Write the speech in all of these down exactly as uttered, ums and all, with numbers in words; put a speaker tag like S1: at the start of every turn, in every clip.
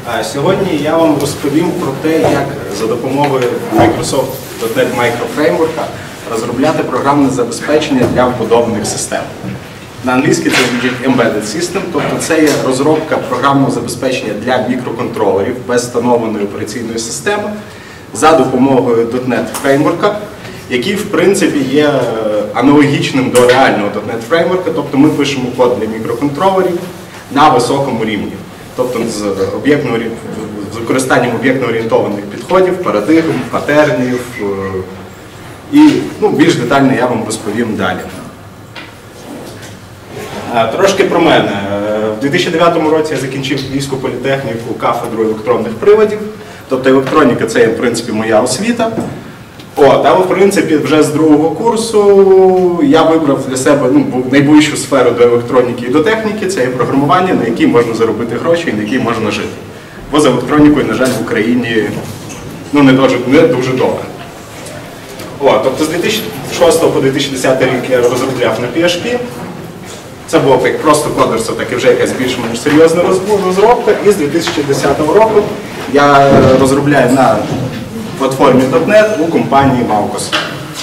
S1: Сьогодні я вам розповім про те, як за допомогою Microsoft .дот нет Micro Framework розробляти програмне забезпечення для вбудованих систем. На англійській це звучить Embedded System, тобто це є розробка програмного забезпечення для мікроконтролерів без встановленої операційної системи за допомогою .дот нет Framework, який в принципі є аналогічним до реального .дот нет Framework, тобто ми пишемо код для мікроконтролерів на високому рівні. Тобто з, з використанням об'єктно-орієнтованих підходів, парадигм, патернів і ну, більш детально я вам розповім далі. Трошки про мене. У дві тисячі дев'ятому році я закінчив Львівську політехніку кафедру електронних приладів. Тобто електроніка – це, в принципі, моя освіта. От, але, в принципі, вже з другого курсу я вибрав для себе ну, найближчу сферу до електроніки і до техніки – це є програмування, на якій можна заробити гроші і на якій можна жити. Бо з електронікою, на жаль, в Україні ну, не, дуже, не дуже добре. От, тобто з дві тисячі шостого по дві тисячі десятий рік я розробляв на пі ейч пі. Це було як просто кодерство, так і вже якась більш-менш серйозна розробка. І з дві тисячі десятого року я розробляю на платформі .дот нет у компанії Maucos.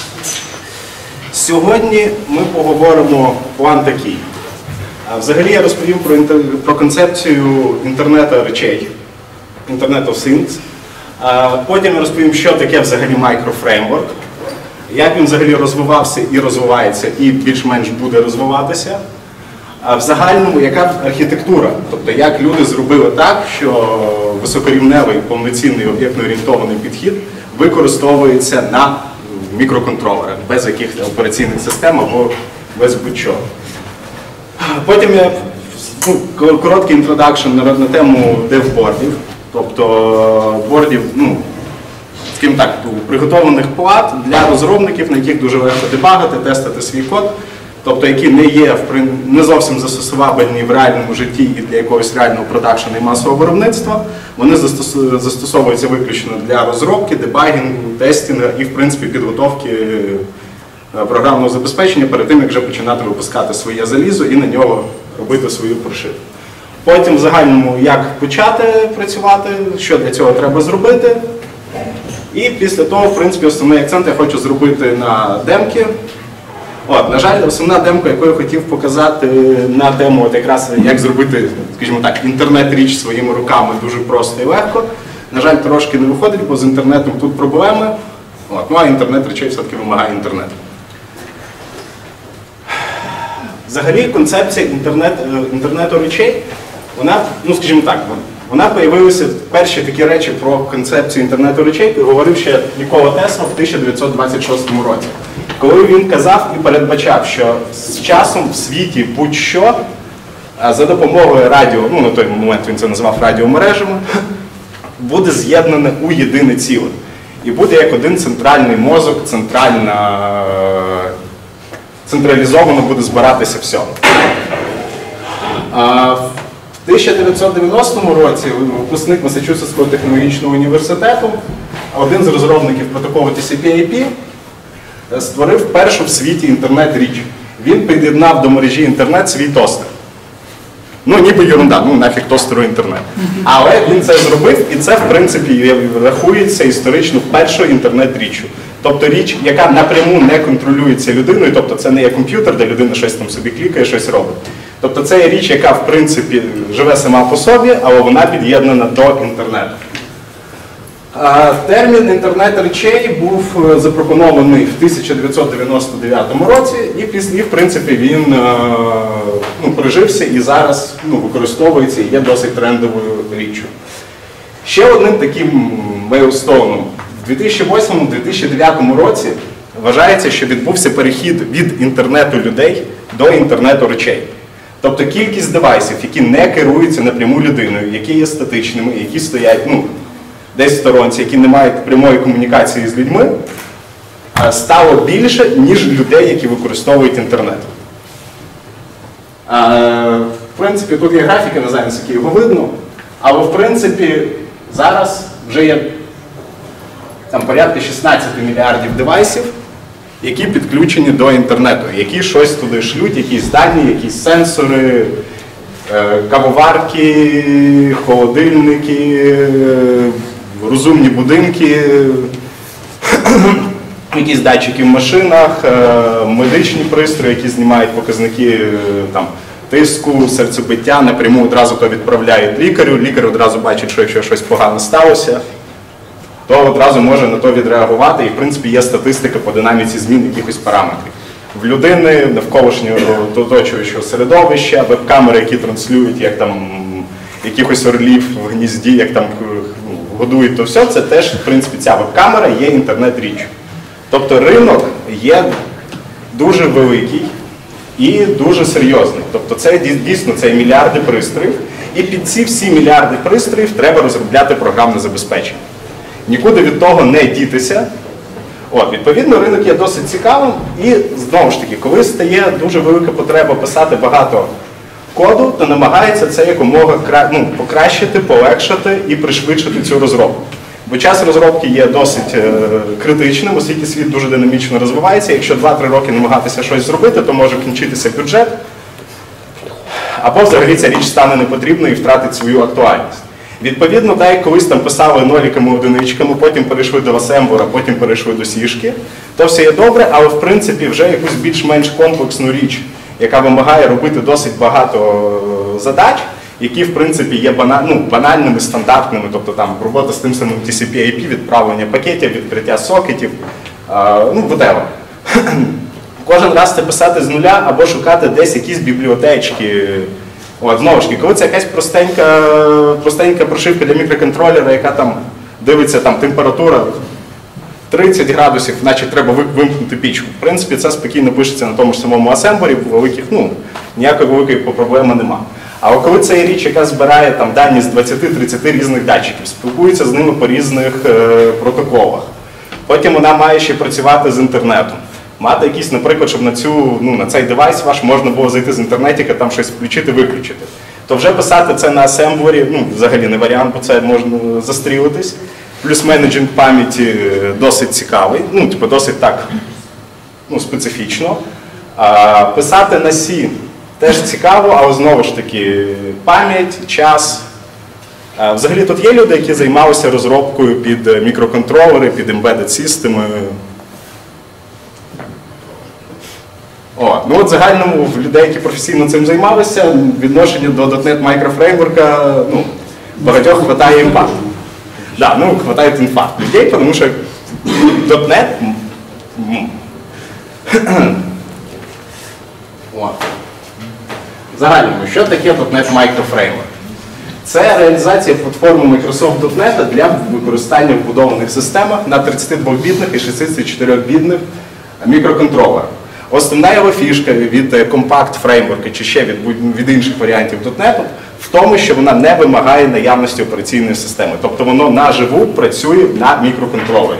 S1: Сьогодні ми поговоримо план такий. Взагалі я розповім про, про концепцію інтернету речей, Internet of Things. Потім я розповім, що таке взагалі мікрофреймворк, як він взагалі розвивався і розвивається, і більш-менш буде розвиватися. А в загальному, яка архітектура, тобто як люди зробили так, що високорівневий, повноцінний об'єктно-орієнтований підхід використовується на мікроконтролерах, без якихось операційних систем або без будь-чого. Потім я ну, короткий інтродакшн на, на тему девбордів, тобто бордів, ну, скажімо так, приготованих плат для розробників, на яких дуже легко дебагати, тестити свій код. Тобто, які не є не зовсім застосувабельні в реальному житті і для якогось реального продакшену і масового виробництва, вони застосовуються виключно для розробки, дебагінгу, тестінгу і, в принципі, підготовки програмного забезпечення перед тим, як вже починати випускати своє залізо і на нього робити свою прошивку. Потім, в загальному, як почати працювати, що для цього треба зробити. І після того, в принципі, основний акцент я хочу зробити на демки. От, на жаль, основна демка, яку я хотів показати на тему, от якраз як зробити, скажімо так, інтернет-річ своїми руками дуже просто і легко. На жаль, трошки не виходить, бо з інтернетом тут проблеми. От, ну а інтернет-речей все-таки вимагає інтернету. Взагалі концепція інтернет, інтернету речей, вона, ну скажімо так, вона з'явилася, перші такі речі про концепцію інтернету речей говорив ще Нікола Тесла в тисяча дев'ятсот двадцять шостому році. Коли він казав і передбачав, що з часом в світі будь-що за допомогою радіо, ну на той момент він це назвав радіомережами, буде з'єднане у єдине ціле. І буде як один центральний мозок, центральна, централізовано буде збиратися все. В тисяча дев'ятсот дев'яностому році випускник Масачусетського технологічного університету, один з розробників протоколу ті сі пі ай пі, створив першу в світі інтернет-річ. Він під'єднав до мережі інтернет свій тостер. Ну, ніби ерунда, ну нафіг тостеру інтернет. Але він це зробив, і це, в принципі, рахується історично першою інтернет-річчю. Тобто річ, яка напряму не контролюється людиною, тобто це не є комп'ютер, де людина щось там собі клікає, щось робить. Тобто це є річ, яка, в принципі, живе сама по собі, але вона під'єднана до інтернету. Термін інтернет речей був запропонований в тисяча дев'ятсот дев'яносто дев'ятому році, і, після, в принципі, він ну, прижився і зараз ну, використовується і є досить трендовою річчю. Ще одним таким мейлстоуном. В дві тисячі восьмому - дві тисячі дев'ятому році вважається, що відбувся перехід від інтернету людей до інтернету речей. Тобто кількість девайсів, які не керуються напряму людиною, які є статичними, які стоять ну, десь в сторонці, які не мають прямої комунікації з людьми, стало більше, ніж людей, які використовують інтернет. В принципі, тут є графіки на зараз, які його видно, але в принципі зараз вже є там порядка шістнадцять мільярдів девайсів, які підключені до інтернету, які щось туди шлють, якісь дані, якісь сенсори, Кавоварки, холодильники, розумні будинки, якісь датчики в машинах, медичні пристрої, які знімають показники там, тиску, серцебиття, напряму одразу то відправляють лікарю, лікар одразу бачить, що якщо щось погано сталося, то одразу може на то відреагувати, і в принципі є статистика по динаміці змін якихось параметрів. В людини, навколишнього оточуючого середовища, веб-камери, які транслюють, як там якихось орлів в гнізді, як там годують, то все, це теж, в принципі, ця веб-камера є інтернет-річ. Тобто ринок є дуже великий і дуже серйозний. Тобто це дійсно це мільярди пристроїв, і під ці всі мільярди пристроїв треба розробляти програмне забезпечення. Нікуди від того не дітися. От, відповідно, ринок є досить цікавим, і знову ж таки, коли стає дуже велика потреба писати багато коду, то намагається це якомога ну, покращити, полегшити і пришвидшити цю розробку. Бо час розробки є досить е критичним, оскільки світ дуже динамічно розвивається. Якщо два-три роки намагатися щось зробити, то може кінчитися бюджет, або взагалі ця річ стане непотрібною і втратить свою актуальність. Відповідно, так як колись там писали ноліками, одиничками, потім перейшли до асемблера, потім перейшли до сішки, то все є добре, але в принципі вже якусь більш-менш комплексну річ, яка вимагає робити досить багато задач, які в принципі є бана... ну, банальними, стандартними, тобто там робота з тим самим ті сі пі ай пі, відправлення пакетів, відкриття сокетів, а, ну, whatever. Кожен раз це писати з нуля або шукати десь якісь бібліотечки. От, знову ж таки, коли це якась простенька, простенька прошивка для мікроконтролера, яка там дивиться там, температура тридцять градусів, значить треба вимкнути пічку. В принципі, це спокійно пишеться на тому ж самому асемблері, великих, ну, ніякої великої проблеми нема. А коли це є річ, яка збирає там, дані з двадцяти-тридцяти різних датчиків, спілкується з ними по різних е, протоколах, потім вона має ще працювати з інтернетом. Мати якийсь, наприклад, щоб на, цю, ну, на цей девайс ваш можна було зайти з інтернетіка, там щось включити-виключити. То вже писати це на асемблері, ну, взагалі не варіант, бо це можна застрілитись. Плюс менеджинг пам'яті досить цікавий, ну, типу, досить так, ну, специфічно. А, писати на C теж цікаво, але знову ж таки пам'ять, час. А, взагалі тут є люди, які займалися розробкою під мікроконтролери, під embedded системи. О, ну от в загальному в людей, які професійно цим займалися, відношення до .дот нет мікрофреймворка, ну, багатьох хватає інфаркту. Да, ну, хватає інфаркту людей, тому що .дот нет... О. В загальному, що таке .дот нет мікрофреймворк? Це реалізація платформи Microsoft .дот нет для використання в вбудованих системах на тридцятидвохбітних і шістдесятичотирьохбітних мікроконтролерах. Основна його фішка від Compact фреймворка чи ще від, від інших варіантів .дот нет в тому, що вона не вимагає наявності операційної системи. Тобто воно наживу працює на мікроконтролері.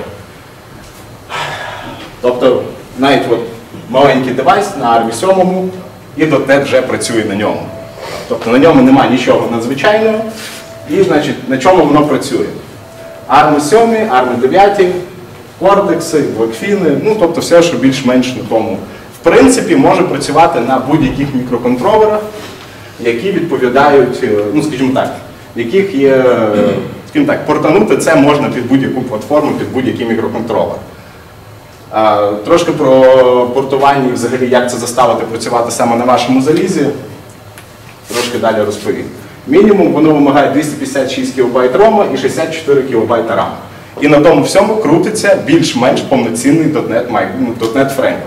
S1: Тобто навіть от маленький девайс на армі сьомому і .дот нет вже працює на ньому. Тобто на ньому немає нічого надзвичайного і значить, на чому воно працює. арм сім, арм дев'ять, кортекси, блокфіни, ну тобто все, що більш-менш на тому. В принципі, може працювати на будь-яких мікроконтролерах, які відповідають, ну скажімо так, яких є, скажімо так, портанути це можна під будь-яку платформу, під будь-який мікроконтролер. А, трошки про портування і взагалі, як це заставити працювати саме на вашому залізі, трошки далі розповім. Мінімум воно вимагає двісті п'ятдесят шість кілобайт рома і шістдесят чотири кілобайта рам. І на тому всьому крутиться більш-менш повноцінний .дот нет фреймворк.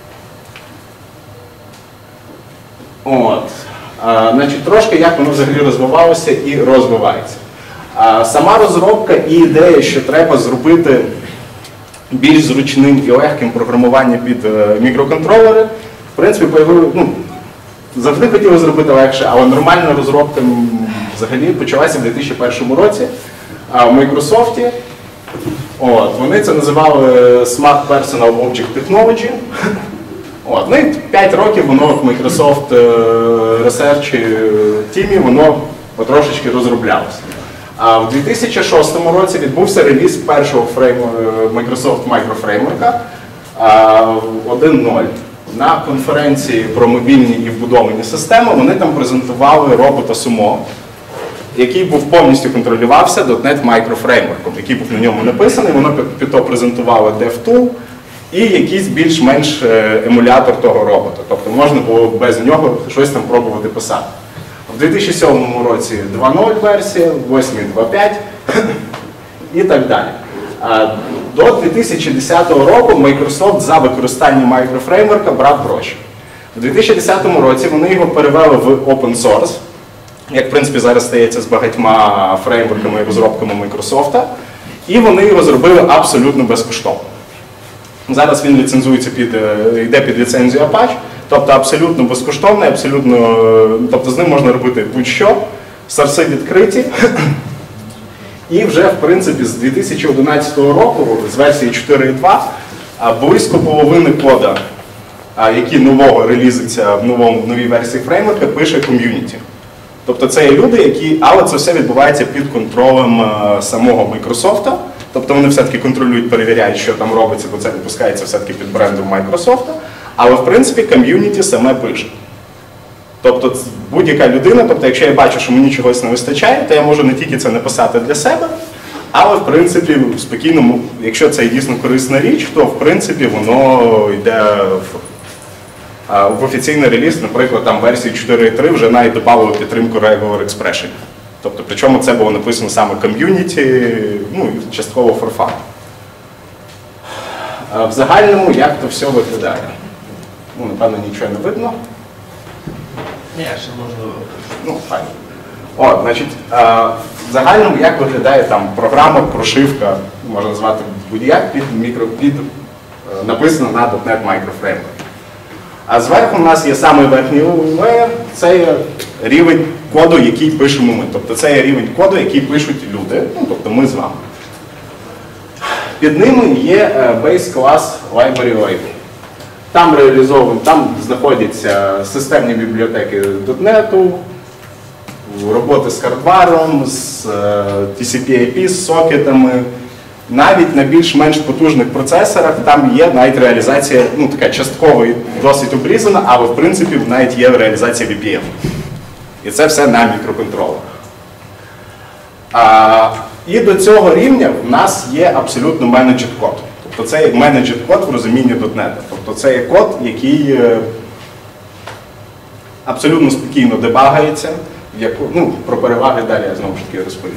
S1: От. А, значить, трошки як воно взагалі розвивалося і розвивається. А, сама розробка і ідея, що треба зробити більш зручним і легким програмування під е, мікроконтролери, в принципі, появили, ну, завжди хотіли зробити легше, але нормальна розробка взагалі почалася в дві тисячі першому році а, в Microsoft. От, вони це називали Smart Personal Object Technology. От, ну і п'ять років воно в Microsoft Research Team воно потрошечки розроблялося. А в дві тисячі шостому році відбувся реліз першого фрейму, Microsoft Micro Framework один нуль. на конференції про мобільні і вбудовані системи, вони там презентували робота Sumo, який був повністю контролювався .дот нет Micro-фреймворком, який був на ньому написаний, воно під то презентувало DevTool і якийсь більш-менш емулятор того робота. Тобто можна було без нього щось там пробувати писати. В дві тисячі сьомому році два нуль версія, в восьмій два п'ять і так далі. До дві тисячі десятого року Microsoft за використання мікрофреймворка брав гроші. У дві тисячі десятому році вони його перевели в open source, як в принципі зараз стається з багатьма фреймворками і розробками Microsoft, і вони його зробили абсолютно безкоштовно. Зараз він ліцензується під, йде під ліцензію Apache, тобто абсолютно безкоштовний, абсолютно, тобто з ним можна робити будь-що, сорси відкриті. І вже, в принципі, з дві тисячі одинадцятого року, з версії чотири точка два, близько половини кода, який нового релізиться в новому, новій версії фреймворка, пише ком'юніті. Тобто це є люди, які, але це все відбувається під контролем самого Microsoft. Тобто вони все-таки контролюють, перевіряють, що там робиться, бо це випускається все-таки під брендом Microsoft. Але, в принципі, ком'юніті саме пише. Тобто будь-яка людина, тобто якщо я бачу, що мені чогось не вистачає, то я можу не тільки це написати для себе, але, в принципі, спокійно, якщо це дійсно корисна річ, то, в принципі, воно йде в, в офіційний реліз, наприклад, там версії чотири точка три вже навіть додали підтримку Regular Expression. Тобто, причому це було написано саме ком'юніті, ну, і частково for fun. В загальному, як то все виглядає? Ну, напевно, нічого не видно.
S2: Ні, ще можна.
S1: Ну, файно. О, значить, в загальному, як виглядає там програма, прошивка, можна назвати будь-як, під мікро, під, написано на .дот нет Micro-фреймворк. А зверху у нас є самий верхній леєр, це є рівень коду, який пишемо ми. Тобто це є рівень коду, який пишуть люди, ну, тобто ми з вами. Під ними є base class library label. Там реалізовані, там знаходяться системні бібліотеки .дот нет, роботи з хардваром, з ті сі пі ай пі, з сокетами. Навіть на більш-менш потужних процесорах там є навіть реалізація, ну така часткова і досить обрізана, але в принципі навіть є реалізація ві пі еф. І це все на мікроконтролерах. А, і до цього рівня в нас є абсолютно managed код. Тобто це є managed код в розумінні .дот нет. Тобто це є код, який абсолютно спокійно дебагається. Ну, про переваги далі я знову ж таки розповім.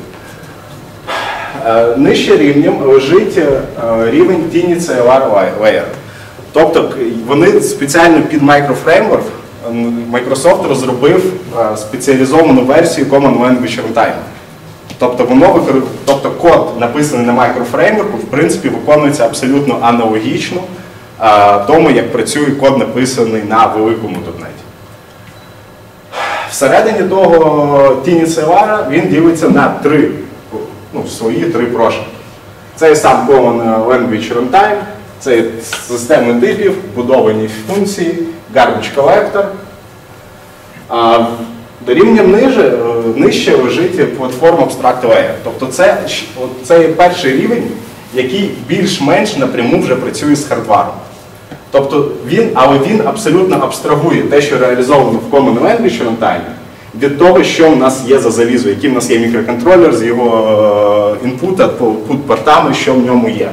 S1: Нижче рівнем лежить рівень Tiny сі ел ар Layer. Тобто вони спеціально під мікрофреймворк Microsoft розробив спеціалізовану версію Common Language Runtime. Тобто, воно, тобто код, написаний на мікрофреймворку, в принципі, виконується абсолютно аналогічно тому, як працює код, написаний на великому .дот нет. Всередині того Tiny сі ел ар він ділиться на три, ну, свої три прошивки. Це є сам Common Language Runtime, це є системи типів, будовані функції, Garbage Collector. А до рівня ниже, нижче лежить платформа Abstract Layer. Тобто це, це є перший рівень, який більш-менш напряму вже працює з хардваром. Тобто він, але він абсолютно абстрагує те, що реалізовано в Common Language Runtime, від того, що в нас є за залізо, який в нас є мікроконтролер з його інпут, output портами, що в ньому є.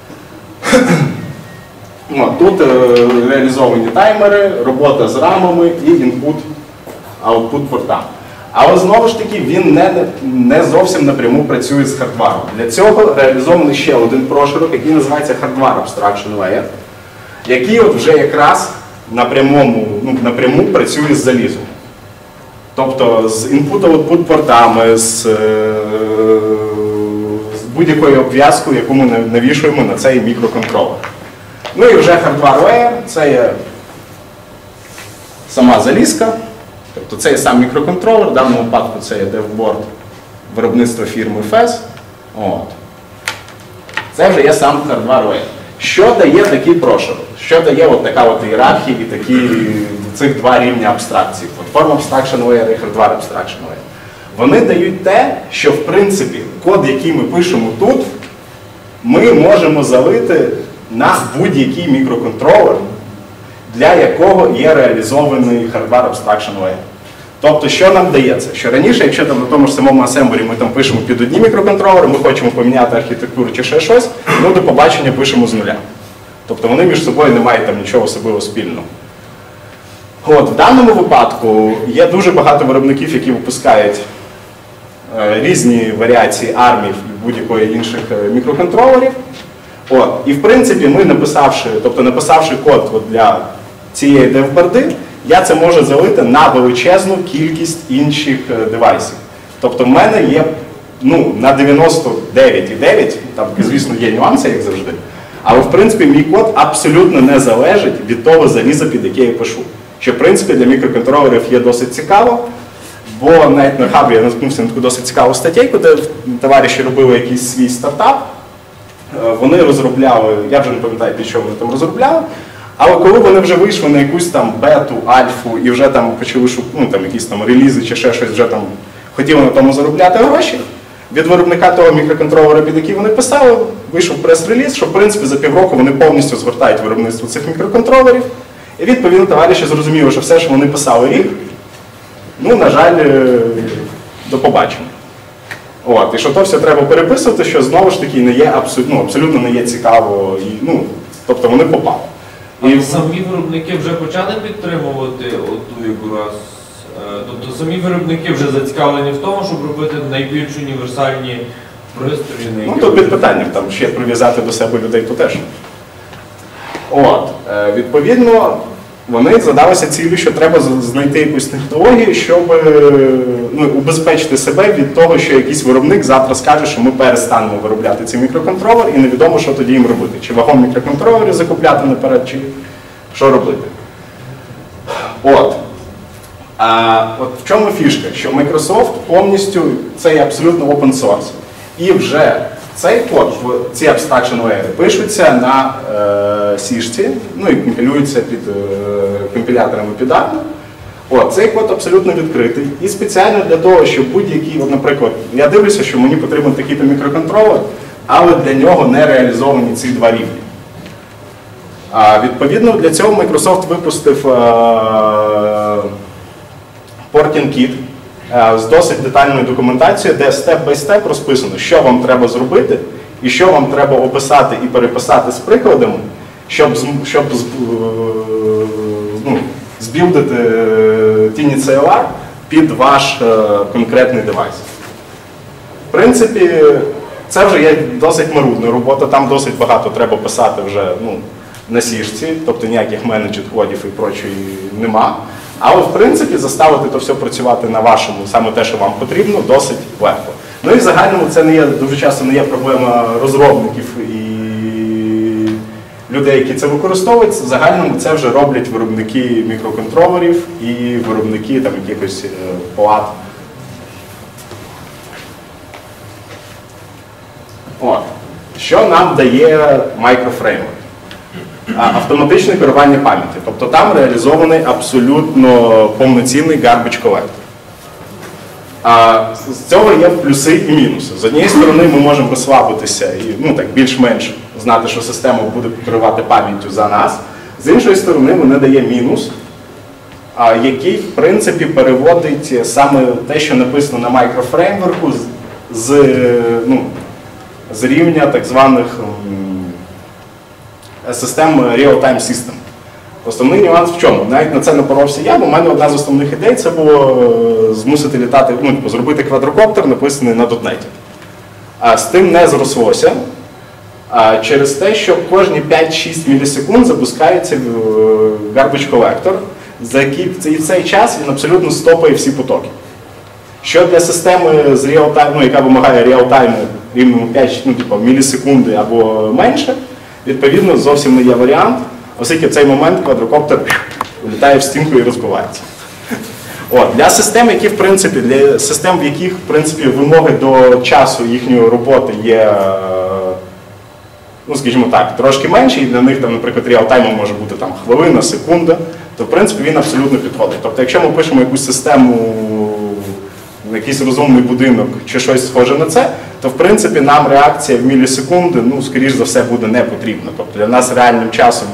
S1: Тут реалізовані таймери, робота з рамами і інпут, output портами. Але знову ж таки він не, не зовсім напряму працює з хардваром. Для цього реалізований ще один проширок, який називається Hardware Abstraction Layer, який от вже якраз напряму, ну, напряму працює з залізом. Тобто з інпут-output портами, з, з будь-якою обв'язкою, яку ми навішуємо на цей мікроконтролер. Ну і вже Hardware Layer, це є сама залізка, тобто це є сам мікроконтролер, в даному випадку це є DevBoard виробництва фірми фес. От. Це вже є сам Hardware Layer. Що дає такий проширок? Що дає от така от ієрархія і такі, цих два рівня абстракції? Platform Abstraction Layer і Hardware Abstraction Layer. Вони дають те, що в принципі код, який ми пишемо тут, ми можемо залити на будь-який мікроконтролер, для якого є реалізований Hardware Abstraction Layer. Тобто, що нам дається? Що раніше, якщо там на тому ж самому асемблері ми там пишемо під одні мікроконтролери, ми хочемо поміняти архітектуру чи ще щось, ну до побачення пишемо з нуля. Тобто вони між собою не мають там нічого особливо спільного. От, в даному випадку є дуже багато виробників, які випускають е, різні варіації армів і будь-якої інших е, мікроконтролерів. От, і в принципі ми написавши, тобто написавши код от, для цієї девборди, я це можу залити на величезну кількість інших е, девайсів. Тобто в мене є ну, на дев'яносто дев'ять цілих дев'ять сотих, там, звісно, є нюанси, як завжди, але в принципі мій код абсолютно не залежить від того заліза, під яке я пишу. Що, в принципі, для мікроконтролерів є досить цікаво, бо навіть на хабі я наткнувся на таку досить цікаву статтєйку, де товариші робили якийсь свій стартап. Вони розробляли, я вже не пам'ятаю, під що вони там розробляли, але коли вони вже вийшли на якусь там бету, альфу і вже там почали ну, там, якісь там релізи чи ще щось, вже там хотіли на тому заробляти гроші, від виробника того мікроконтролера, під який вони писали, вийшов прес-реліз, що в принципі за півроку вони повністю згортають виробництво цих мікроконтролерів. І відповідно товариші зрозуміли, що все, що вони писали рік, ну, на жаль, до побачення. От, і що то все треба переписувати, що знову ж таки не є абсолютно, ну, абсолютно не є цікаво, і, ну, тобто вони попали.
S2: І а самі виробники вже почали підтримувати оту якраз, тобто самі виробники вже зацікавлені в тому, щоб робити найбільш універсальні пристрої.
S1: Ну, тут під питанням, там ще прив'язати до себе людей то теж. От, відповідно, вони задалися цілею, що треба знайти якусь технологію, щоб ну, убезпечити себе від того, що якийсь виробник завтра скаже, що ми перестанемо виробляти ці мікроконтролери, і невідомо, що тоді їм робити. Чи вагон мікроконтролерів закупляти наперед, чи що робити. От. А от в чому фішка? Що Microsoft повністю, це є абсолютно open source. І вже цей код, ці abstraction layer пишуться на е, сішці, ну і компілюються під е, компіляторами під Arm. От, цей код абсолютно відкритий. І спеціально для того, щоб будь-який, от, наприклад, я дивлюся, що мені потрібен такий-то мікроконтролер, але для нього не реалізовані ці два рівні. А, відповідно, для цього Microsoft випустив е, Porting Kit з досить детальною документацією, де степ-бай-степ розписано, що вам треба зробити і що вам треба описати і переписати з прикладами, щоб, щоб ну, збілдити TinyCLR під ваш конкретний девайс. В принципі, це вже є досить марудна робота, там досить багато треба писати вже ну, на сішці, тобто ніяких менеджер кодів і прочої нема. Але, в принципі, заставити то все працювати на вашому, саме те, що вам потрібно, досить легко. Ну і в загальному це не є, дуже часто не є проблема розробників і людей, які це використовують. В загальному це вже роблять виробники мікроконтролерів і виробники там, якихось плат. От. Що нам дає мікрофреймворк? Автоматичне керування пам'яті. Тобто там реалізований абсолютно повноцінний garbage collector. А з цього є плюси і мінуси. З однієї сторони ми можемо розслабитися і ну, так, більш-менш знати, що система буде керувати пам'яттю за нас. З іншої сторони, вона дає мінус, який, в принципі, переводить саме те, що написано на мікрофреймворку з, ну, з рівня так званих систем real-time system. Основний нюанс в чому? Навіть на це напоровся я, бо в мене одна з основних ідей це було змусити літати, ну, типу, зробити квадрокоптер, написаний на дотнеті. А з тим не зрослося, а через те, що кожні п'ять-шість мілісекунд запускається garbage collector, за який в цей час він абсолютно стопає всі потоки. Що для системи, з real-time, ну, яка вимагає реал-тайму рівному п'ять ну, типу, мілісекунди або менше, відповідно, зовсім не є варіант, оскільки в цей момент квадрокоптер влітає в стінку і розбивається. От, для систем, які, в принципі, для систем, в яких, в принципі, вимоги до часу їхньої роботи є, ну, скажімо так, трошки менші, і для них, там, наприклад, реал-таймом може бути там, хвилина, секунда, то, в принципі, він абсолютно підходить. Тобто, якщо ми пишемо якусь систему, якийсь розумний будинок чи щось схоже на це, то, в принципі, нам реакція в мілісекунди, ну, скоріш за все, буде не потрібна. Тобто, для нас реальним часом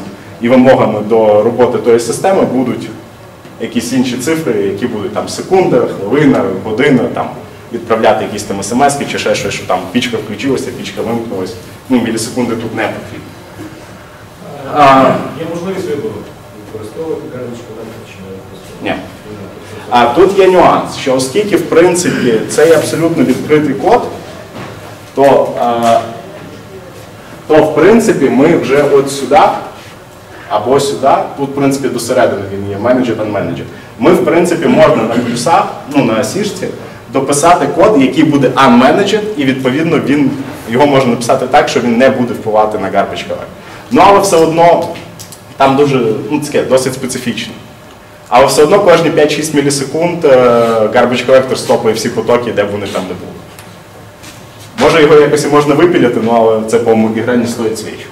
S1: і вимогами до роботи тої системи будуть якісь інші цифри, які будуть там секунда, хвилина, година, там, відправляти якісь там смс-ки чи ще щось, що там пічка включилася, пічка вимкнулася. Ну, мілісекунди тут не потрібно. А,
S3: Є можливість вибору використовувати карточку чи не використовувати?
S1: Ні. А тут є нюанс, що оскільки, в принципі, це є абсолютно відкритий код, то, а, то в принципі, ми вже от сюди, або сюди, тут, в принципі, до середини він є, менеджер та менеджер. Ми, в принципі, можна на плюсах, ну, на сішці, дописати код, який буде unmanaged, і, відповідно, він, його можна написати так, що він не буде впливати на garbage collector. Ну, але все одно, там дуже, ну, таке, досить специфічно. Але все одно кожні п'ять-шість мілісекунд garbage collector стопає всі потоки, де б вони там не були. Може його якось і можна випіляти, ну, але це, по-моєму, ігра не стоїть свічу.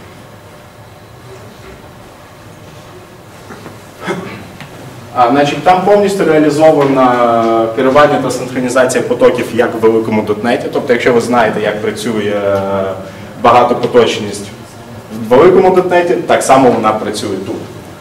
S1: А, значить, там повністю реалізовано керування та синхронізація потоків як в великому дотнеті. Тобто, якщо ви знаєте, як працює багатопоточність в великому дотнеті, так само вона працює тут.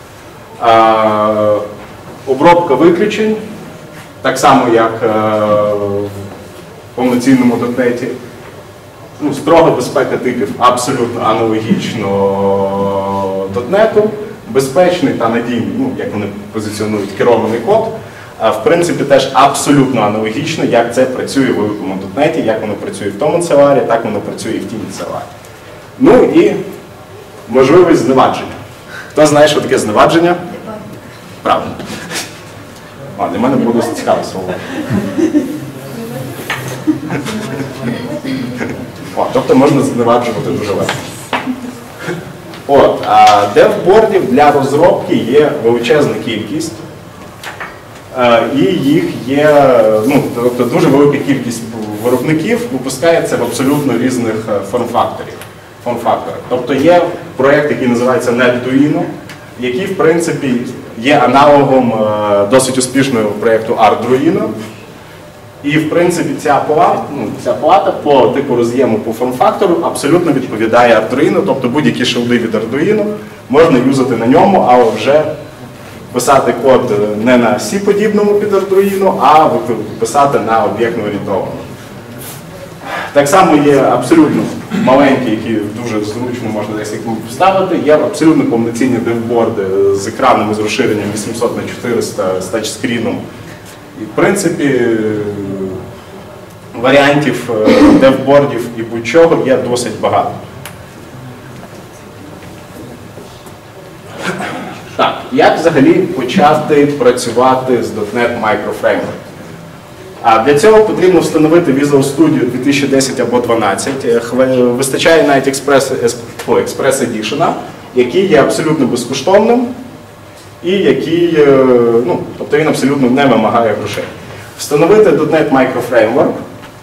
S1: А, обробка виключень, так само, як в повноцінному дотнеті. Ну, строга безпека типів абсолютно аналогічно дотнету. Безпечний та надійний, ну, як вони позиціонують, керований код, в принципі, теж абсолютно аналогічно, як це працює в великому дотнеті, як воно працює в тому целарі, так воно працює і в тіні целарі. Ну і можливість зневадження. Хто знає, що таке зневадження? Правильно. А, для мене було цікаве слово. О, тобто можна зневаджувати дуже легко. От, а девбордів для розробки є величезна кількість, і їх є, ну, тобто дуже велика кількість виробників випускається в абсолютно різних форм-факторах. Форм-факторах. Тобто є проєкт, який називається NetDuino, який, в принципі, є аналогом досить успішного проєкту Arduino. І, в принципі, ця палата, ну, ця палата по типу роз'єму по форм-фактору абсолютно відповідає Arduino, тобто будь-які шилди від Arduino можна юзати на ньому, але вже писати код не на C-подібному під Arduino, а писати на об'єктно орієнтованому. Так само є абсолютно маленькі, які дуже зручно можна десь вставити, є абсолютно повноцінні девборди з екранами з розширенням вісімсот на чотириста з тачскріном. І, в принципі, варіантів девбордів і будь-чого є досить багато. Так, як взагалі почати працювати з .дот нет Micro Framework? А для цього потрібно встановити Visual Studio дві тисячі десять або дві тисячі дванадцять. Вистачає навіть Express, Express Edition, який є абсолютно безкоштовним і який, ну, тобто він абсолютно не вимагає грошей. Встановити .дот нет Micro Framework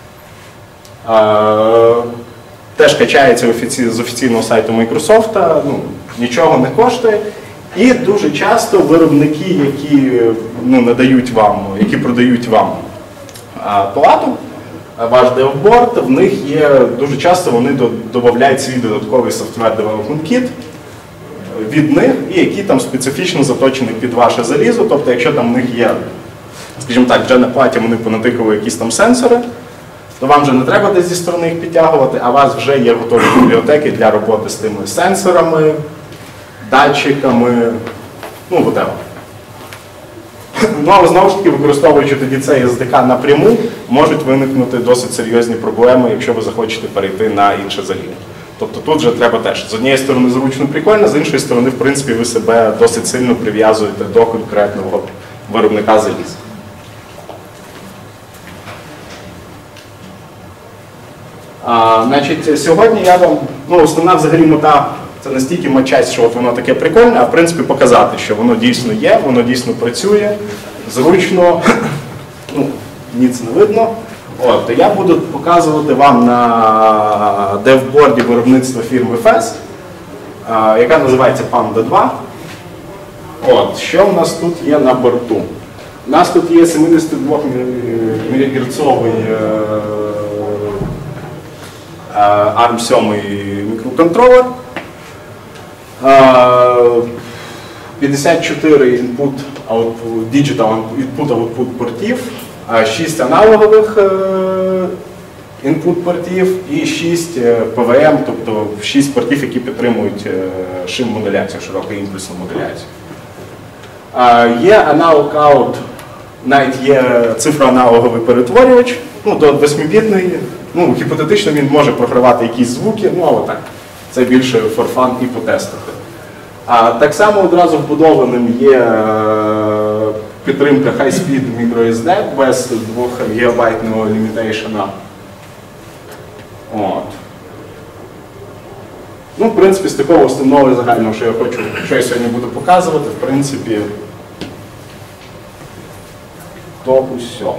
S1: а, теж качається офіці... з офіційного сайту Microsoft, ну, нічого не коштує. І дуже часто виробники, які, ну, надають вам, які продають вам а, плату, ваш девборд, в них є, дуже часто вони додають свій додатковий Software Development Kit від них, і які там специфічно заточені під ваше залізо. Тобто, якщо там в них є, скажімо так, вже на платі вони понатикали якісь там сенсори, то вам вже не треба десь зі сторони їх підтягувати, а у вас вже є готові бібліотеки для роботи з тими сенсорами, датчиками, ну, whatever. Ну, але знову ж таки, використовуючи тоді цей ес ді кей напряму, можуть виникнути досить серйозні проблеми, якщо ви захочете перейти на інше залізо. Тобто тут вже треба теж, з однієї сторони зручно прикольно, з іншої сторони, в принципі, ви себе досить сильно прив'язуєте до конкретного виробника заліза. А, значить, сьогодні я вам, ну, основна взагалі мета, це не стільки матчасть, що от воно таке прикольне, а в принципі показати, що воно дійсно є, воно дійсно працює, зручно, ну, ніц не видно. От, то я буду показувати вам на девборді виробництва фірми фес, яка називається Panda два. От, що в нас тут є на борту? У нас тут є сімдесят два мегагерцовий арм сім мікроконтролер. п'ятдесят чотири input, output, digital input-output портів, шість аналогових input портів і шість пі ві ем, тобто шість портів, які підтримують шим-моделяцію, широкоімпульсну моделяцію. Є аналог-аут, навіть є цифроаналоговий перетворювач, ну, до восьмибітний, ну, гіпотетично він може програвати якісь звуки, ну, але так, це більше for fun і потестити. А так само одразу вбудованим є е, підтримка High-Speed microSD без двох гігабайтного лімітейшена. От. Ну, в принципі, з такого основного загального, що я хочу, що я сьогодні буду показувати, в принципі, то усе.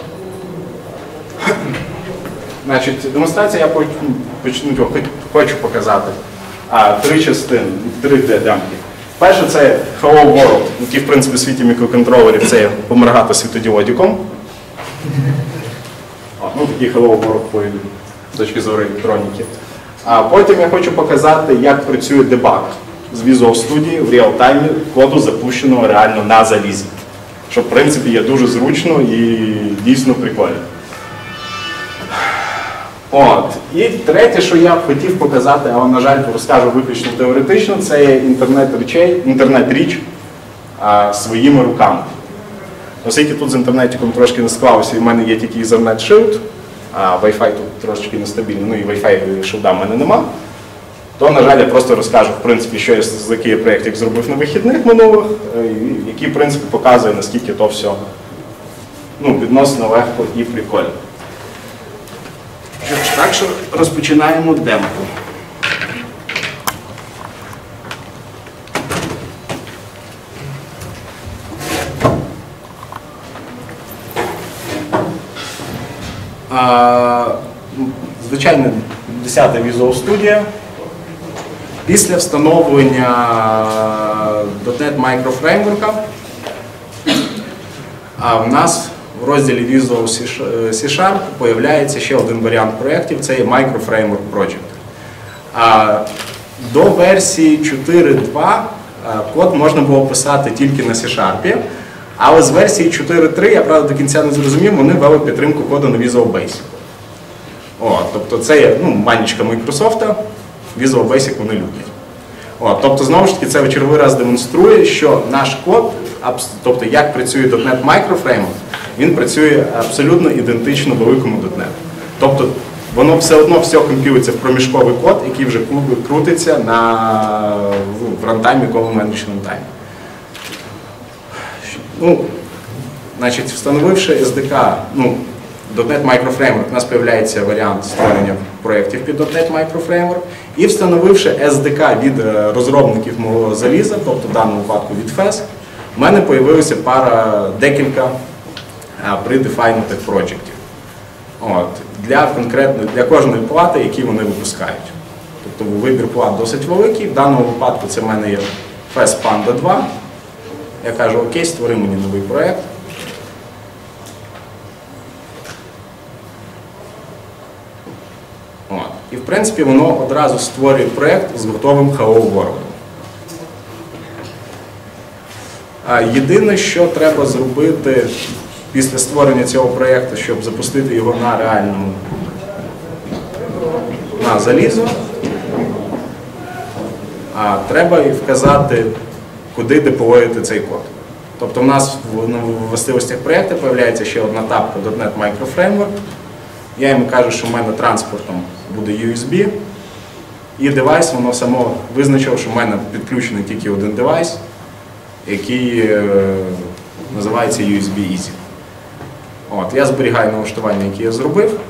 S1: Значить, демонстрація я почну, хочу показати. А, три частини, три демки. Перше це Hello World, який, в принципі, в світі мікроконтролерів це поморгати світодіодиком. О, ну, такий Hello World по з точки зору електроніки. А потім я хочу показати, як працює дебаг з Visual Studio в реал-таймі коду, запущеного реально на залізі. Що, в принципі, є дуже зручно і дійсно прикольно. От. І третє, що я б хотів показати, але, на жаль, розкажу виключно теоретично, це є інтернет-річей, інтернет-річ а, своїми руками. Оскільки тут з інтернетиком трошки не склалося, і в мене є тільки Ethernet Shield, а Wi-Fi тут трошки нестабільний, ну і Wi-Fi шилда в мене нема, то, на жаль, я просто розкажу, в принципі, що я з який проєкт як зробив на вихідних минулих, який, в принципі, показує, наскільки то все, ну, відносно легко і прикольно. Так що розпочинаємо демку. Звичайно, десята Visual Studio. Після встановлення .дот нет Micro Framework в нас в розділі Visual C-Sharp появляється ще один варіант проєктів, це є Micro Framework Project. До версії чотири точка два код можна було писати тільки на C-Sharp, але з версії чотири точка три, я, правда, до кінця не зрозумів, вони ввели підтримку коду на Visual Basic. О, тобто це є, ну, манічка Microsoft, Visual Basic вони люблять. О, тобто, знову ж таки, це в черговий раз демонструє, що наш код, тобто як працює .дот нет Micro Framework, він працює абсолютно ідентично великому .дот нет. Тобто воно все одно все компілюється в проміжковий код, який вже крутиться на, в рантаймі, Call Managed Runtime. Ну, значить, встановивши ес ді кей, ну, .дот нет Micro Framework, у нас з'являється варіант створення проєктів під .дот нет Micro Framework, і встановивши ес ді кей від розробників мого заліза, тобто в даному випадку від фес, в мене з'явилася пара, декілька predefined проєктів. От, для, конкретно, для кожної плати, які вони випускають. Тобто вибір плат досить великий, в даному випадку це в мене є фес Panda два. Я кажу, окей, створи мені новий проєкт. От. І, в принципі, воно одразу створює проєкт з готовим Hello World. А єдине, що треба зробити після створення цього проєкту, щоб запустити його на реальному, на залізо, а, треба вказати, куди деплоїти цей код. Тобто в нас в, ну, в властивостях проєкту з'являється ще одна тапка .дот нет Micro Framework. Я йому кажу, що в мене транспортом буде ю ес бі. І девайс, воно само визначило, що в мене підключений тільки один девайс, який е, називається ю ес бі Easy. От, я зберігаю налаштування, які я зробив.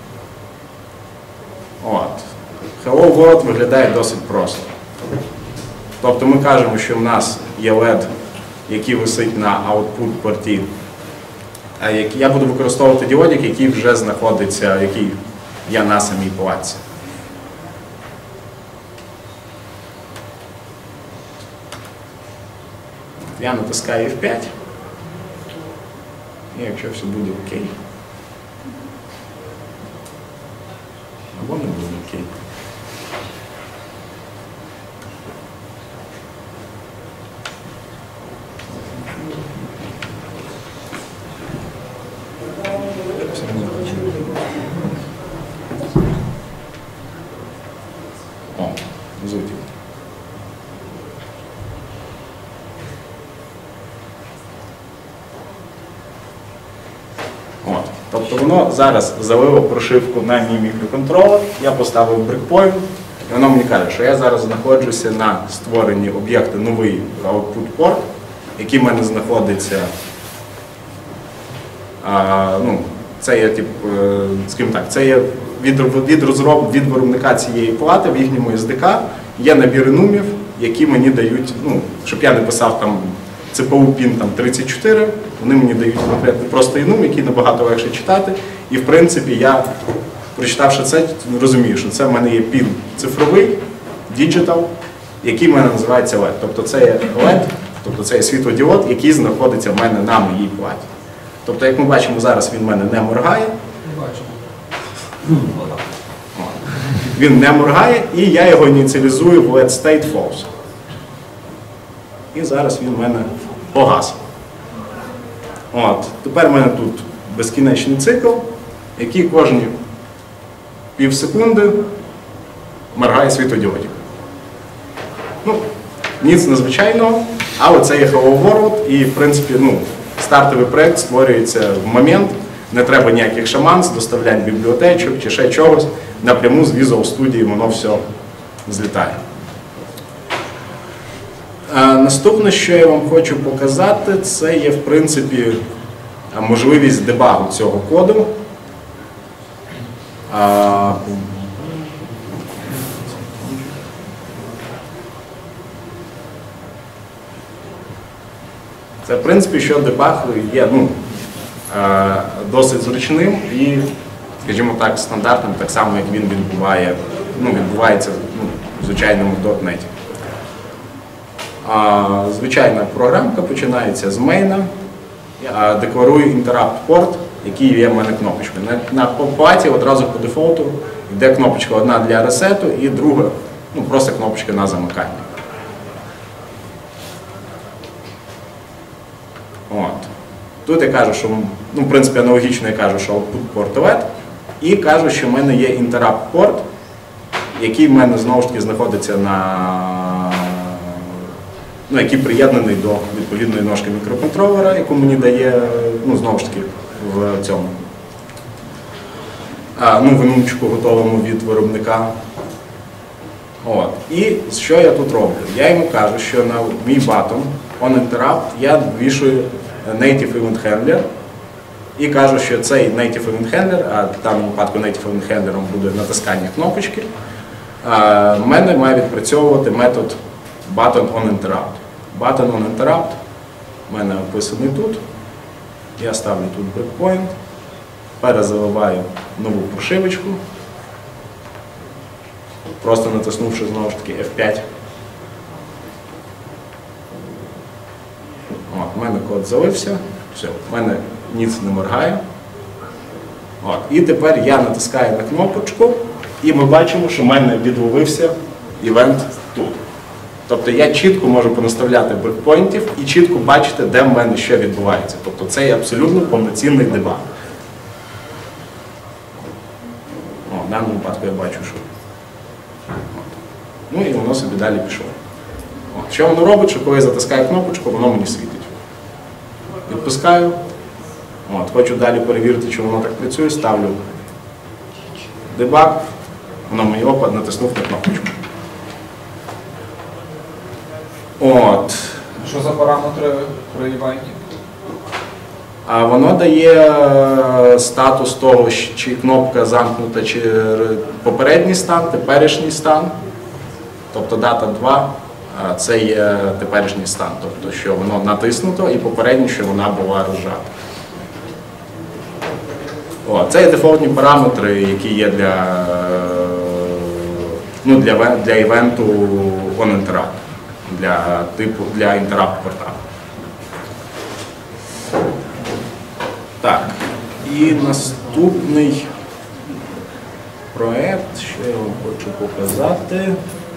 S1: От. Hello World виглядає досить просто. Тобто ми кажемо, що в нас є лед, який висить на output порті. Я буду використовувати діодик, який вже знаходиться, який є на самій платці. Я натискаю еф п'ять. І якщо все буде окей, або не буде окей. що воно зараз залило прошивку на мій мікроконтролер, я поставив брейкпойнт, і воно мені каже, що я зараз знаходжуся на створенні об'єкта новий output port, який в мене знаходиться, а, ну, це є, тип, скажімо так, це є від, від, розроб, від виробника цієї плати в їхньому ес ді кей є набір інумів, які мені дають, ну, щоб я не писав там це пе у пін там, тридцять чотири, вони мені дають конкретно просто інум, який набагато легше читати. І в принципі я, прочитавши це, розумію, що це в мене є пін цифровий, digital, який в мене називається лед. Тобто це є лед, тобто це є світлодіод, який знаходиться в мене на моїй платі. Тобто, як ми бачимо, зараз він в мене не моргає. Він не моргає, і я його ініціалізую в лед state false. І зараз він в мене погас. От. Тепер в мене тут безкінечний цикл, який кожні пів секунди моргає світлодіодик. Ну, ніц незвичайного, але це є Hello World, і в принципі, ну, стартовий проєкт створюється в момент, не треба ніяких шаманств, доставлянь бібліотечок чи ще чогось, напряму з Visual Studio воно все злітає. А наступне, що я вам хочу показати, це є, в принципі, можливість дебагу цього коду. А, це, в принципі, що дебаг є, ну, досить зручним і, скажімо так, стандартним, так само, як він відбуває, ну, відбувається, ну, в звичайному дотнеті. Звичайна програмка починається з мейна, декларую interrupt port, який є в мене кнопочкою. На, на платі одразу по дефолту йде кнопочка одна для ресету і друга, ну, просто кнопочка на замикання. От. Тут я кажу, що, ну, в принципі, аналогічно я кажу, що output port лед, і кажу, що в мене є interrupt port, який в мене знову ж таки знаходиться на, ну, який приєднаний до відповідної ножки мікроконтролера, яку мені дає, ну, знову ж таки, в цьому, а, ну, в інумчику готовому від виробника. От. І що я тут роблю? Я йому кажу, що на мій button onInterrupt я вішую native event handler і кажу, що цей native event handler, а в даному випадку native event handler буде натискання кнопочки, в мене має відпрацьовувати метод button onInterrupt. Button onInterrupt в мене описаний тут. Я ставлю тут breakpoint, перезаливаю нову прошивочку, просто натиснувши знову ж таки еф п'ять. У мене код залився, все, в мене ніц не моргає. От. І тепер я натискаю на кнопочку, і ми бачимо, що в мене відловився івент тут. Тобто я чітко можу понаставляти брейкпойнтів і чітко бачити, де в мене що відбувається. Тобто це є абсолютно повноцінний дебаг. О, в даному випадку я бачу, що. От. Ну і воно собі далі пішло. От. Що воно робить, що коли я затискаю кнопочку, воно мені світить. Відпускаю. От. Хочу далі перевірити, чи воно так працює, ставлю дебаг, воно мені опад, натиснув на кнопочку. От.
S4: Що за параметри при івенті?
S1: А воно дає статус того, чи кнопка замкнута, чи попередній стан, теперішній стан. Тобто дата два – це є теперішній стан. Тобто, що воно натиснуто і попередній, що вона була розжата. О, це є дефолтні параметри, які є для, ну, для, для івенту onInterrupt, для типу, для interrupt порта. Так, і наступний проект, що я вам хочу показати.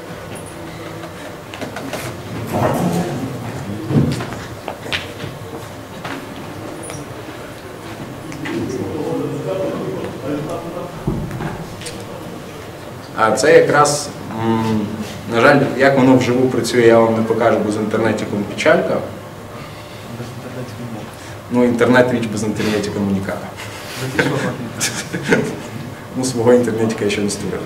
S1: А це якраз, на жаль, як воно вживу працює, я вам не покажу, бо з інтернетиком печалька. Ну, інтернет-річ без інтернетика унікальна. Ну, свого інтернетика я ще не створив.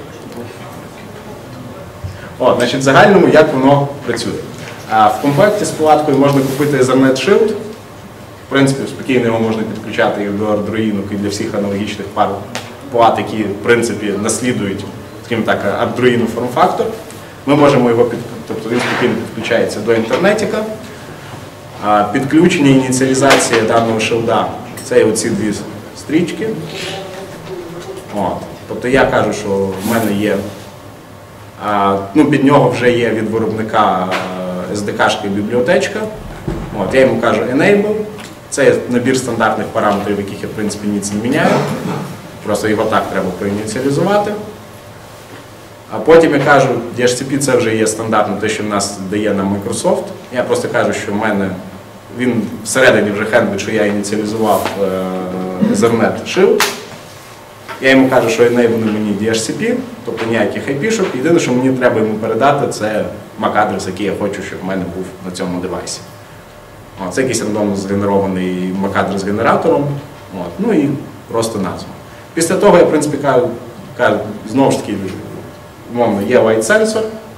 S1: От, значить, в загальному, як воно працює. А в комплекті з палаткою можна купити Ethernet Shield. В принципі, спокійно його можна підключати і до Arduino, і для всіх аналогічних пар палат, які, в принципі, наслідують, скажімо так, Arduino форм-фактор. Ми можемо його, під... тобто він спокійно підключається до інтернетика. А підключення і ініціалізація даного шилда – це оці дві стрічки. От. Тобто я кажу, що в мене є, а, ну, під нього вже є від виробника ес ді кашка і бібліотечка. От. Я йому кажу Enable. Це набір стандартних параметрів, яких я, в принципі, ніц не міняю. Просто його так треба проініціалізувати. А потім я кажу, ді ейч сі пі це вже є стандартно, те, що в нас дає нам Microsoft. Я просто кажу, що в мене він всередині вже хендлить, що я ініціалізував Ethernet Shield. Я йому кажу, що enable мені ді ейч сі пі, тобто ніяких ай пі-шок. Єдине, що мені треба йому передати, це мак-адрес, який я хочу, щоб в мене був на цьому девайсі. О, це якийсь рандомно згенерований мак-адрес з генератором. От. Ну і просто назва. Після того я, в принципі, кажу, кажу знову ж таки, умовно, є white sensor,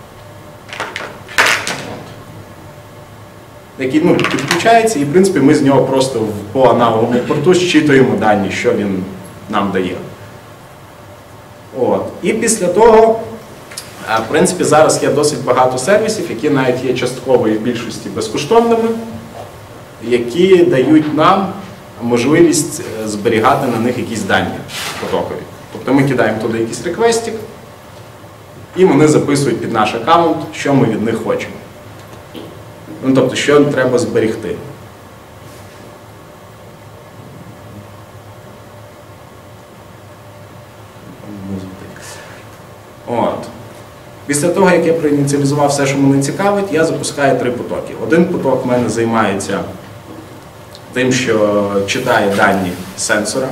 S1: який, ну, підключається, і, в принципі, ми з нього просто по аналоговому порту зчитуємо дані, що він нам дає. От. І після того, в принципі, зараз є досить багато сервісів, які навіть є частково і в більшості безкоштовними, які дають нам можливість зберігати на них якісь дані потокові. Тобто ми кидаємо туди якийсь реквестик, і вони записують під наш аккаунт, що ми від них хочемо. Ну, тобто, що треба зберегти. От. Після того, як я проініціалізував все, що мене цікавить, я запускаю три потоки. Один поток в мене займається тим, що читає дані сенсора.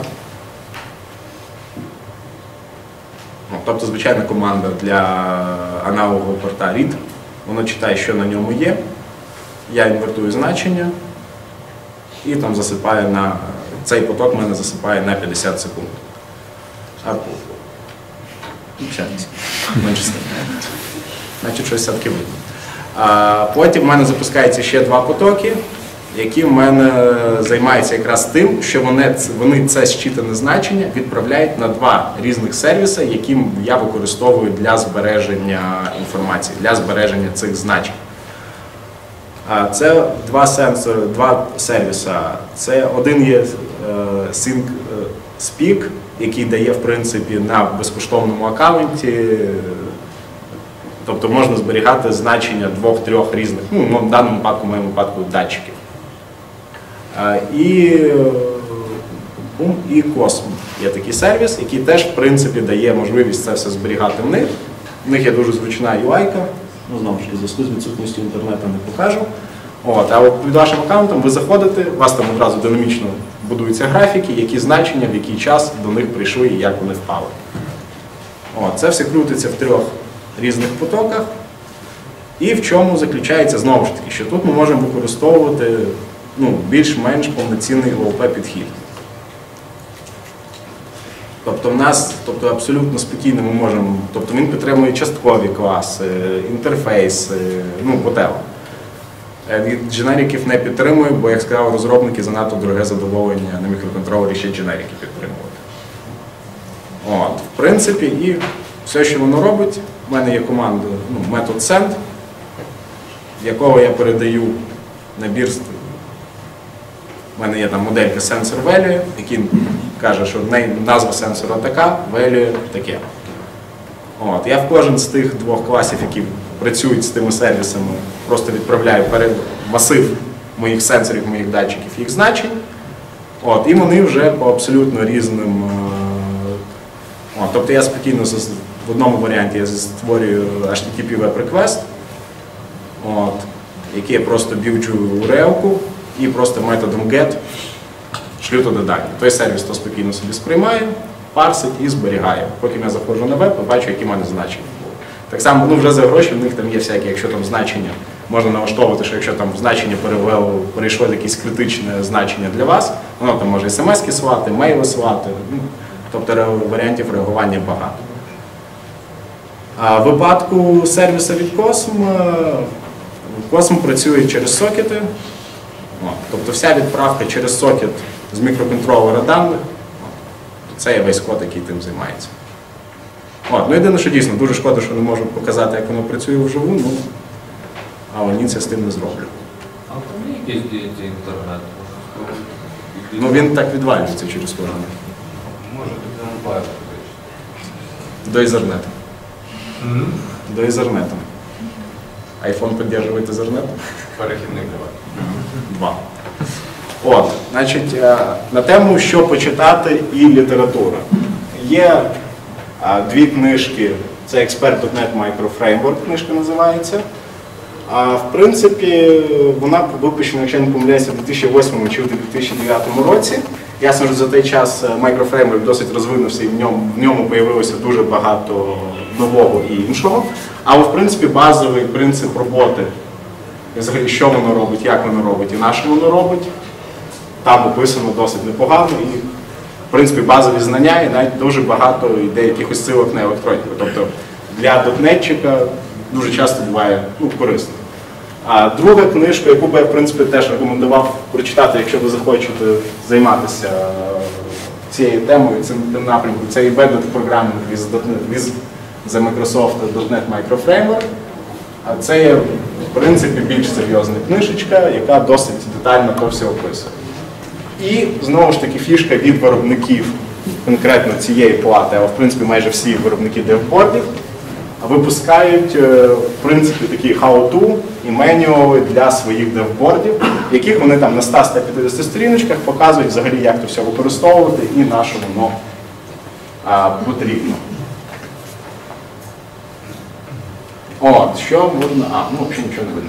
S1: Тобто, звичайна команда для аналогового порта read. Воно читає, що на ньому є. Я інвертую значення і там засипаю на... Цей поток в мене засипає на п'ятдесят секунд. А Значить, щось все-таки видно. А потім в мене запускається ще два потоки, які в мене займаються якраз тим, що вони, вони це зчитане значення відправляють на два різних сервіси, які я використовую для збереження інформації, для збереження цих значень. Це два сенсори, два сервіси. Це один є SyncSpeak, який дає, в принципі, на безкоштовному аккаунті, тобто можна зберігати значення двох-трьох різних, ну, в даному випадку, в моєму випадку, датчиків. І, і Cosmo є такий сервіс, який теж, в принципі, дає можливість це все зберігати в них. В них є дуже зручна ю ай-ка, ну, знову ж, в зв'язку з відсутністю інтернету не покажу. От, а от під вашим аккаунтом ви заходите, у вас там одразу динамічно будуються графіки, які значення, в який час до них прийшли і як вони впали. От, це все крутиться в трьох різних потоках. І в чому заключається, знову ж таки, що тут ми можемо використовувати, ну, більш-менш повноцінний о о пі-підхід. Тобто в нас, тобто абсолютно спокійно ми можемо, тобто він підтримує часткові класи, інтерфейси, ну, whatever. Від дженериків не підтримує, бо, як сказав, розробники занадто дороге задоволення на мікроконтролері ще дженерики підтримувати. От, в принципі, і все, що воно робить, в мене є команда, ну, метод send, в якого я передаю набір. У мене є там моделька sensor value, який каже, що назва сенсора така, value таке. От, я в кожен з тих двох класів, які працюють з тими сервісами, просто відправляю перед масив моїх сенсорів, моїх датчиків, їх значень. От, і вони вже по абсолютно різним. От, тобто я спокійно в одному варіанті я створюю ейч ті ті пі Web Request, от, який я просто б'юджу у реалку і просто методом get шлю туди дані. Той сервіс то спокійно собі сприймає, парсить і зберігає. Потім я заходжу на веб і бачу, які в мене значення були. Так само, ну, вже за гроші в них там є всякі, якщо там значення можна налаштовувати, що якщо там значення перевело, перейшло якесь критичне значення для вас, воно там може смс-ки слати, мейли слати, ну, тобто ре- варіантів реагування багато. А в випадку сервісу від Косм, Косм працює через сокети, О, тобто вся відправка через сокет з мікроконтролера даних, це є весь код, який тим займається. От, ну єдине, що дійсно, дуже шкода, що не можу показати, як воно працює вживу, ну, а ні, це з тим не зроблю.
S2: А там є якийсь діється інтернет?
S1: Ну він так відвалюється через кожен.
S2: Може, ти не бачиш.
S1: До Ethernet. До Ethernet. Айфон підтримує Ethernet?
S2: Перехідник давай.
S1: Два. От, значить, е, на тему, що почитати і література. Є а, дві книжки, це Expert точка нет Microframework, книжка називається. А в принципі, вона випущена, якщо я не помиляюся, в дві тисячі восьмому чи в дві тисячі дев'ятому році. Ясно, що за той час Microframework досить розвинувся і в ньому, в ньому появилося дуже багато нового і іншого. Але в принципі базовий принцип роботи, і взагалі що воно робить, як воно робить і на що воно робить, там описано досить непогано. І в принципі базові знання і навіть дуже багато йде якихось силок на електроніку. Тобто для дотнетчика дуже часто буває ну, корисно. А друга книжка, яку би я в принципі теж рекомендував прочитати, якщо ви захочете займатися цією темою, цим, цим напрямком, це Embedded Programming with, with the Microsoft .дот нет Microframework. А це є в принципі більш серйозна книжечка, яка досить детально то все описує. І знову ж таки фішка від виробників конкретно цієї плати, а в принципі майже всі виробники девбордів, випускають в принципі такі how-to і менюали для своїх девбордів, яких вони там на сто - сто п'ятдесят сторіночках показують взагалі, як то все використовувати і на що воно а, потрібно. От, що можна... А, ну взагалі нічого не видно.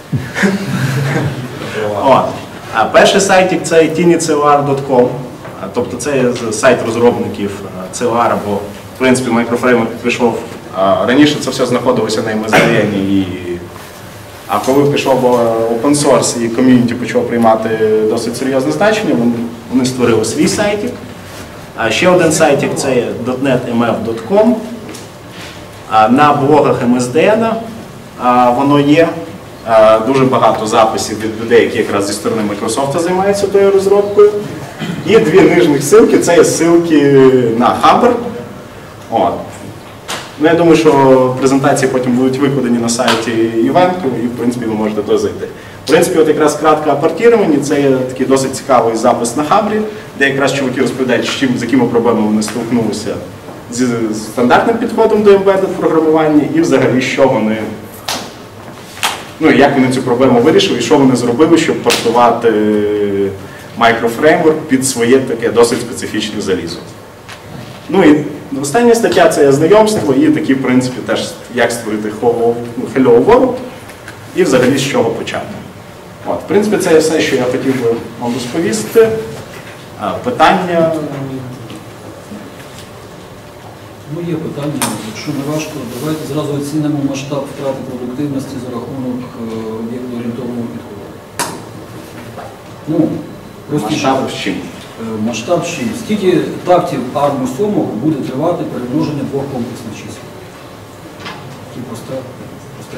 S1: От. А перший сайтик це тіні цей ел ар точка ком, тобто це сайт розробників цей ел ар, бо в принципі Microframework прийшов. Раніше це все знаходилося на ем ес ді ен, і... а коли пішов open source і ком'юніті почав приймати досить серйозне значення, вони створили свій сайтик. А ще один сайтик це дот нет ем еф точка ком. На блогах ем ес ді ен воно є. Дуже багато записів від людей, які якраз зі сторони Microsoft займаються тою розробкою. І дві нижніх ссылки, це є ссылки на Хабр. От. Ну, я думаю, що презентації потім будуть викладені на сайті івенту, і в принципі ви можете туди зайти. В принципі, от якраз кратко апортіровані, це є такий досить цікавий запис на Хабрі, де якраз чоловіки розповідають, з, чим, з якими проблемами вони столкнулися з стандартним підходом до embedded програмування і взагалі, що вони, ну, як вони цю проблему вирішили і що вони зробили, щоб портувати Microframework під своє таке досить специфічне залізо. Ну і остання стаття – це знайомство і такі, в принципі, теж як створити Hello World і взагалі з чого почати. От, в принципі, це все, що я хотів би вам розповісти. Питання?
S5: Ну, є питання, якщо не важко, давайте зразу оцінимо масштаб втрати продуктивності за рахунок об'єктно-орієнтованого підходу. Ну,
S1: Масштаб з чим?
S5: Масштаб чим? Скільки тактів арму сьомого буде тривати перемноження двох комплексних чисел? Такі просто, просто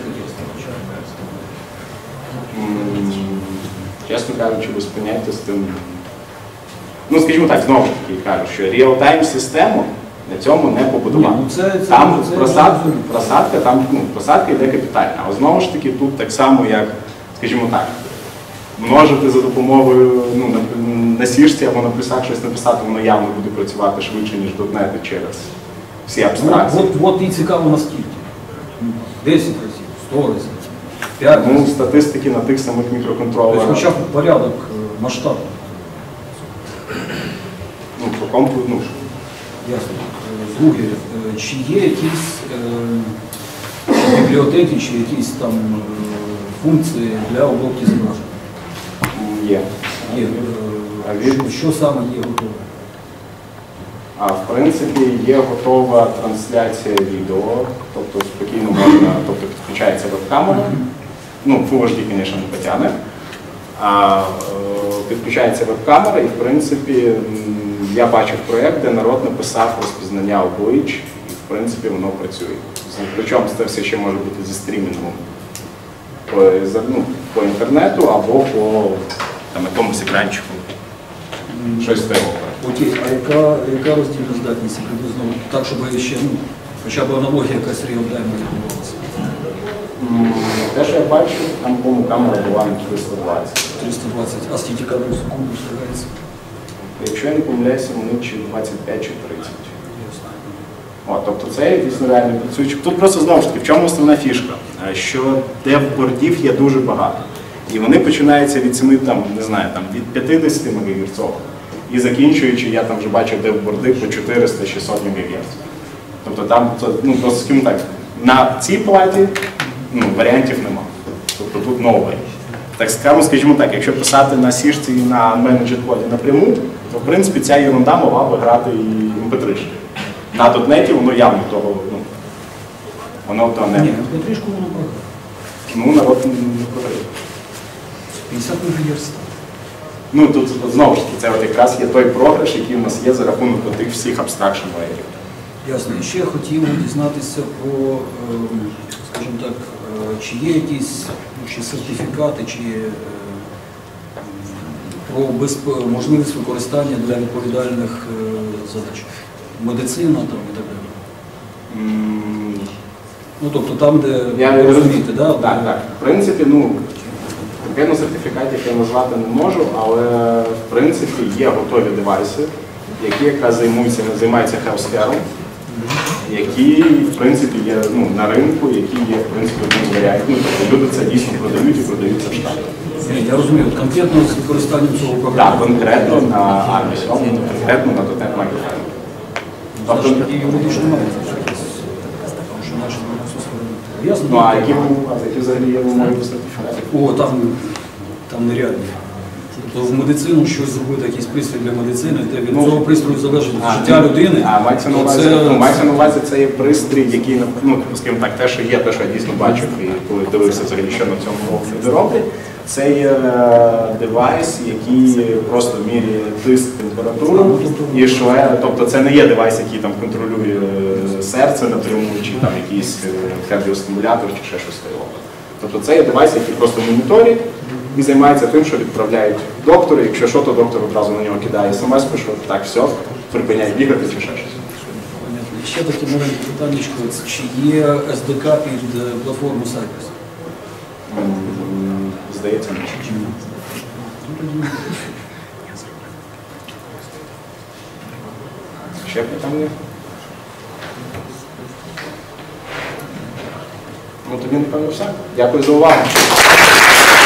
S1: Чесно кажучи, без поняття з тим. Ну, скажімо так, знову ж таки кажу, що реал-тайм систему на цьому не побудувати.
S5: Ну, це, це,
S1: там
S5: це,
S1: просадка, просадка, там, ну, просадка йде капітальна. Але знову ж таки тут так само, як, скажімо так, множити за допомогою ну, на, на сішці або на плюсах щось написати, воно явно буде працювати швидше, ніж .дот нет через всі абстракції.
S5: Ну, от, от і цікаво наскільки. десять разів, сто разів, п'ять
S1: Ну,
S5: разів.
S1: статистики на тих самих мікроконтролерах.
S5: Тобто, хоча б порядок масштабу.
S1: Ну, по компу, ну,
S5: Ясно. Друге, чи є якісь е, бібліотеки, чи якісь там е, функції для обробки зображень?
S1: є.
S5: Є.
S1: А
S5: Е,
S1: від-
S5: що, що саме є готове?
S1: А в принципі є готова трансляція відео, тобто спокійно можна, тобто підключається веб-камера, Ну, Full ейч ді, звісно, не потягне. А, е, підключається веб-камера і, в принципі, м, я бачив проєкт, де народ написав розпізнання облич, і, в принципі, воно працює. Причому це все ще може бути зі стрімінгом по, за- ну, по інтернету або по там, якомусь екранчику. Щось такого.
S5: Окей, а яка, яка роздільна здатність приблизно так, щоб ще, ну, хоча б аналогія якась реалтайму відбувалася?
S1: М, Те, що я бачив, там, по-моєму, камера була на триста двадцять.
S5: триста двадцять, а скільки кадрів в секунду встигається?
S1: Якщо я не помиляюся, вони чи двадцять п'ять, чи тридцять. О, тобто це дійсно реально працюючи. Тут просто знову ж таки, в чому основна фішка? Е, Що дев-бордів є дуже багато. І вони починаються від семи, там, не знаю, там, від п'ятдесят МГц. І закінчуючи, я там вже бачив дев-борди по чотириста шістсот МГц. Тобто там, то, ну просто скажімо так, на цій платі ну, варіантів нема. Тобто тут новий. Так скажімо, скажімо так, якщо писати на сішці і на Managed коді напряму, то в принципі ця ерунда могла би грати і ем пі три. На дотнеті воно явно того, ну, воно то не.
S5: Ні, потрішку воно програє.
S1: Ну, народ не програє.
S5: п'ятдесят МГц.
S1: Ну, тут знову ж таки, це от якраз є той програш, який в нас є за рахунок тих всіх абстракшн леєрів.
S5: Ясно. І ще хотів дізнатися про, ем, скажімо так, е, чи є якісь ну, чи сертифікати, чи е, про безп- можливість використання для відповідальних е, задач. Медицина там і так далі.
S1: М,
S5: Ну, тобто там, де
S1: Я
S5: ви розумієте, да?
S1: Так, так. В принципі, ну, конкретно сертифікатів я назвати не можу, але в принципі є готові девайси, які якраз займаються, займаються healthcare, які в принципі є ну, на ринку, які є в принципі одним варіантом. Ну, тобто люди це дійсно продають і продаються в Штатах.
S5: Ні, я розумію, от конкретно з використанням цього
S1: Так,
S5: програму.
S1: конкретно на армію, конкретно на дотеп Microphone. Тобто,
S5: І юридично має якось, тому що наші все ясно.
S1: ну а які, а які взагалі є вимоги до сертифікатів?
S5: О, там, там нереально. Тобто в медицину щось зробити, якийсь пристрій для медицини, де від
S1: Ну,
S5: цього пристрою залежить
S1: А,
S5: життя людини.
S1: А мається на
S5: то
S1: увазі,
S5: це-
S1: ну, мається на увазі, це є пристрій, який, ну, скажімо так, те, що є, те, що я дійсно бачив, і коли дивився взагалі, що на цьому люди роблять, це є е, девайс, який просто міряє тиск, температуру і шле, тобто це не є девайс, який там контролює е, серце напряму, чи там якийсь е, кардіостимулятор, чи ще щось такого. Тобто це є девайс, який просто моніторить і займається тим, що відправляють доктори. Якщо що, то доктор одразу на нього кидає смс, що так, все, припиняй бігати чи ще щось.
S5: Понятно. І ще таке маленьке питаннячко, чи є ес ді кей під е, платформу Cypress?
S1: М, Здається, ні. Ще питання? Ну тоді, напевно, все. Дякую за увагу.